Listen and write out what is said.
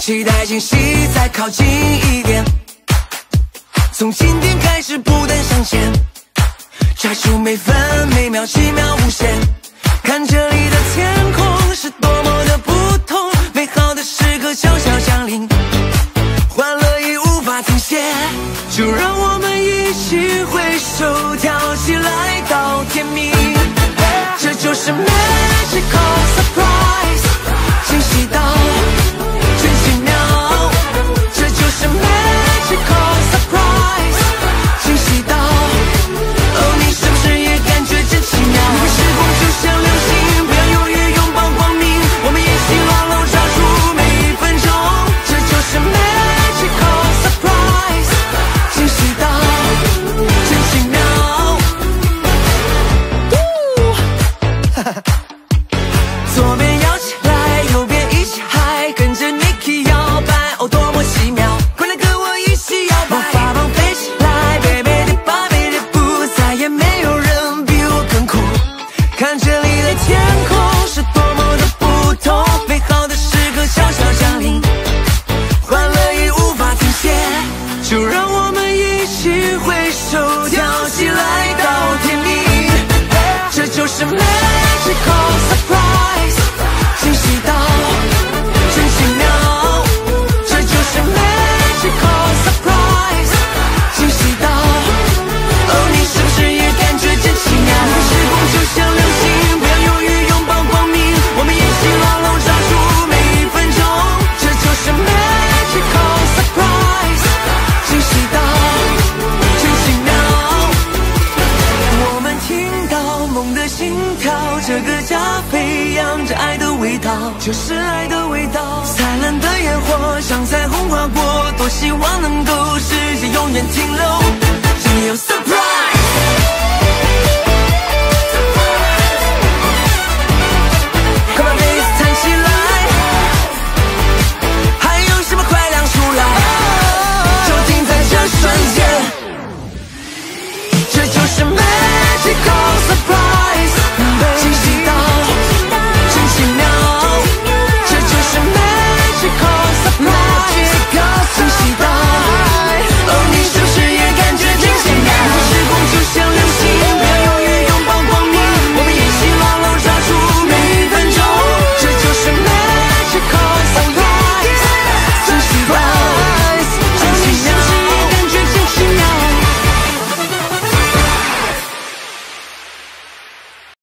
期待惊喜再靠近一点，从今天开始不断向前，摘出每分每秒奇妙无限，看这里的天空是多么的不同，美好的时刻悄悄降临，欢乐已无法停歇，就让我们一起挥手跳起来到天明，这就是 magical surprise， 惊喜到真奇妙，这就是 magical surprise， 惊喜到哦，你是不是也感觉真奇妙？时光就像流星，不要犹豫，拥抱光明，我们一起牢牢抓住每一分钟，这就是 magical surprise， 惊喜到真奇妙。左边摇起来，右边一起嗨，跟着 Niki 摇摆，哦，多么奇妙！快来跟我一起摇摆，魔法棒飞起来，贝贝的巴贝的布，再也没有人比我更酷。看这里的天空是多么的不同，美好的时刻悄悄降临，欢乐已无法停歇，就让我们一起挥手跳起来到天明，这就是 magical surprise， 惊喜到真奇妙，这就是 magical surprise， 惊喜到哦，你是不是也感觉真奇妙？时光就像流星，不要犹豫，拥抱光明，我们一起牢牢抓住每一分钟，这就是 magical surprise， 惊喜到真奇妙。我们听到梦的心跳，这个家飞扬着爱的味道，就是爱的味道。灿烂的烟火像彩虹划过，多希望能够世界永远停留